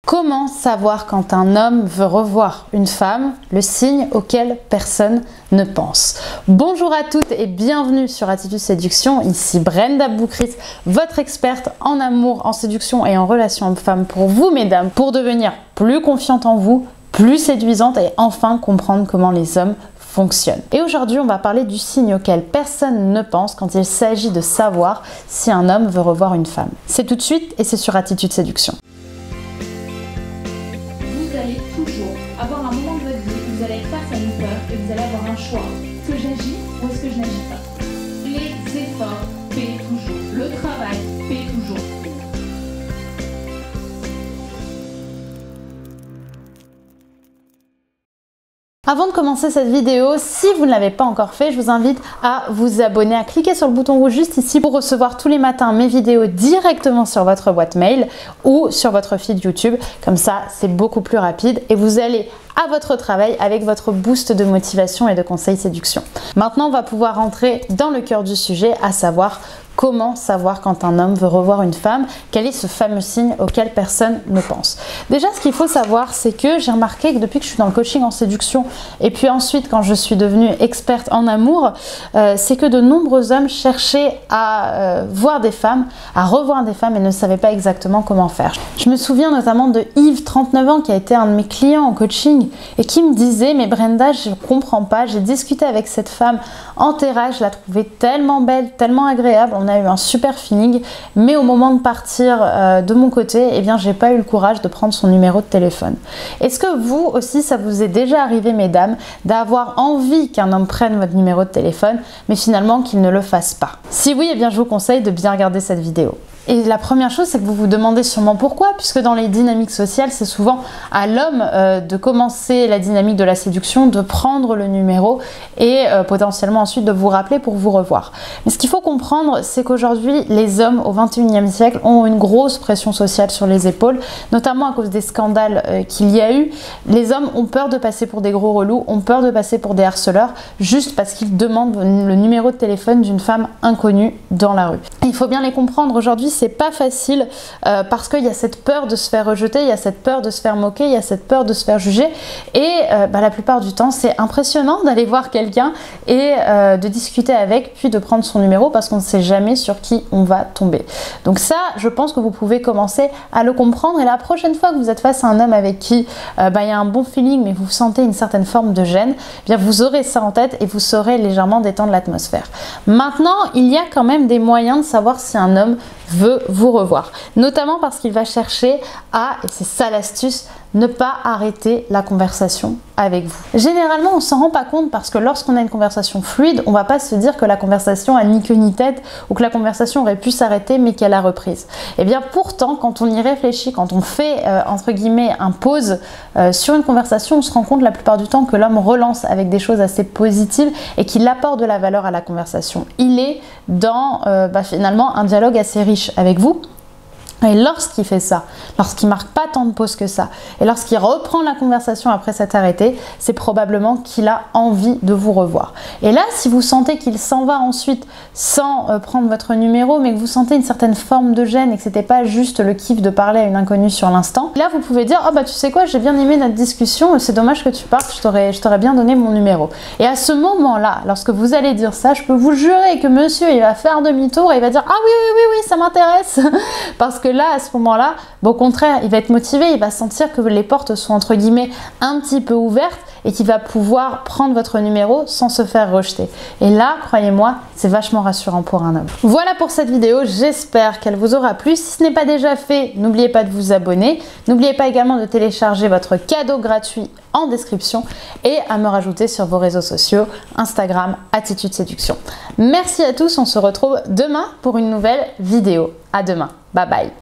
Comment savoir quand un homme veut revoir une femme? Le signe auquel personne ne pense. Bonjour à toutes et bienvenue sur Attitude Séduction. Ici Brenda Boukris, votre experte en amour, en séduction et en relation homme-femme pour vous, mesdames, pour devenir plus confiante en vous, plus séduisante et enfin comprendre comment les hommes fonctionnent. Et aujourd'hui, on va parler du signe auquel personne ne pense quand il s'agit de savoir si un homme veut revoir une femme. C'est tout de suite et c'est sur Attitude Séduction. Vous allez toujours avoir un moment de votre vie où vous allez être face à une peur et vous allez avoir un choix. Est-ce que j'agis ou est-ce que je n'agis pas? Les efforts paient toujours. Le travail paie toujours. Avant de commencer cette vidéo, si vous ne l'avez pas encore fait, je vous invite à vous abonner, à cliquer sur le bouton rouge juste ici pour recevoir tous les matins mes vidéos directement sur votre boîte mail ou sur votre feed YouTube. Comme ça, c'est beaucoup plus rapide et vous allez à votre travail avec votre boost de motivation et de conseils séduction. Maintenant, on va pouvoir rentrer dans le cœur du sujet, à savoir comment savoir quand un homme veut revoir une femme, quel est ce fameux signe auquel personne ne pense. Déjà, ce qu'il faut savoir, c'est que j'ai remarqué que depuis que je suis dans le coaching en séduction et puis ensuite quand je suis devenue experte en amour, c'est que de nombreux hommes cherchaient à voir des femmes, à revoir des femmes et ne savaient pas exactement comment faire. Je me souviens notamment de Yves, 39 ans, qui a été un de mes clients en coaching et qui me disait « Mais Brenda, je ne comprends pas, j'ai discuté avec cette femme en terrasse, je la trouvais tellement belle, tellement agréable, on a eu un super feeling, mais au moment de partir de mon côté, eh bien, j'ai pas eu le courage de prendre son numéro de téléphone. » Est-ce que vous aussi, ça vous est déjà arrivé, mesdames, d'avoir envie qu'un homme prenne votre numéro de téléphone, mais finalement qu'il ne le fasse pas? Si oui, eh bien, je vous conseille de bien regarder cette vidéo. Et la première chose, c'est que vous vous demandez sûrement pourquoi, puisque dans les dynamiques sociales, c'est souvent à l'homme de commencer la dynamique de la séduction, de prendre le numéro et potentiellement ensuite de vous rappeler pour vous revoir. Mais ce qu'il faut comprendre, c'est qu'aujourd'hui, les hommes au 21e siècle ont une grosse pression sociale sur les épaules, notamment à cause des scandales qu'il y a eu. Les hommes ont peur de passer pour des gros relous, ont peur de passer pour des harceleurs, juste parce qu'ils demandent le numéro de téléphone d'une femme inconnue dans la rue. Et il faut bien les comprendre, aujourd'hui, c'est pas facile parce qu'il y a cette peur de se faire rejeter, il y a cette peur de se faire moquer, il y a cette peur de se faire juger et la plupart du temps c'est impressionnant d'aller voir quelqu'un et de discuter avec puis de prendre son numéro parce qu'on ne sait jamais sur qui on va tomber. Donc ça, je pense que vous pouvez commencer à le comprendre et la prochaine fois que vous êtes face à un homme avec qui il y a un bon feeling mais vous sentez une certaine forme de gêne, eh bien vous aurez ça en tête et vous saurez légèrement détendre l'atmosphère. Maintenant, il y a quand même des moyens de savoir si un homme veut vous revoir, notamment parce qu'il va chercher à, et c'est ça l'astuce, ne pas arrêter la conversation avec vous. Généralement, on s'en rend pas compte parce que lorsqu'on a une conversation fluide, on va pas se dire que la conversation a ni queue ni tête ou que la conversation aurait pu s'arrêter mais qu'elle a reprise. Et bien pourtant, quand on y réfléchit, quand on fait entre guillemets un pause sur une conversation, on se rend compte la plupart du temps que l'homme relance avec des choses assez positives et qu'il apporte de la valeur à la conversation. Il est dans finalement un dialogue assez riche avec vous. Et lorsqu'il fait ça, lorsqu'il marque pas tant de pauses que ça, et lorsqu'il reprend la conversation après s'être arrêté, c'est probablement qu'il a envie de vous revoir. Et là, si vous sentez qu'il s'en va ensuite sans prendre votre numéro, mais que vous sentez une certaine forme de gêne et que c'était pas juste le kiff de parler à une inconnue sur l'instant, là vous pouvez dire « Oh bah tu sais quoi, j'ai bien aimé notre discussion, c'est dommage que tu partes, je t'aurais bien donné mon numéro. » Et à ce moment-là, lorsque vous allez dire ça, je peux vous jurer que monsieur, il va faire demi-tour et il va dire « Ah oui, ça m'intéresse !» Parce que là, à ce moment-là, au contraire, il va être motivé, il va sentir que les portes sont entre guillemets un petit peu ouvertes et qu'il va pouvoir prendre votre numéro sans se faire rejeter. Et là, croyez-moi, c'est vachement rassurant pour un homme. Voilà pour cette vidéo, j'espère qu'elle vous aura plu. Si ce n'est pas déjà fait, n'oubliez pas de vous abonner. N'oubliez pas également de télécharger votre cadeau gratuit en description et à me rajouter sur vos réseaux sociaux, Instagram, Attitude Séduction. Merci à tous, on se retrouve demain pour une nouvelle vidéo. À demain, bye bye.